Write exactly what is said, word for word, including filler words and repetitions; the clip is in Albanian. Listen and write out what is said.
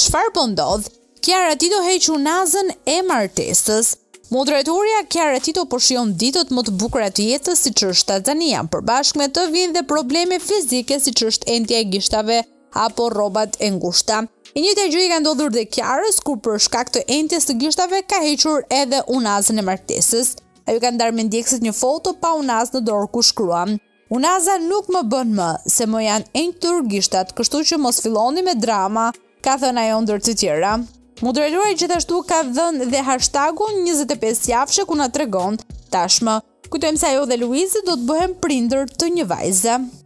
çfarë po ndodh? Kiara Tito heq Unazen e martesës. Moderatoria Kiara Tito po shijon ditët më të bukura të jetës siç është Tanzania, përbashkë me të vijnë dhe probleme fizike siç është entja e gishtave apo rrobat e ngushta. E njëjta gjë i ka ndodhur dhe Kiarës, kur për shkak të entjes të gishtave ka hequr edhe Unazen e martesës. Ajo ka ndarë me ndjekësit një foto pa Unaz në dorë ku shkruan: Unaza nuk më bën më, se më janë enjtur gishtat, kështu që mos filloni me drama, ka thënë ajo ndër të tjera. Moderatori gjithashtu ka dhënë dhe hashtagun njëzet e pesë javëshe ku na tregon tashmë. Kujtojmë se ajo dhe Luizi do të bëhen prindër të një vajze.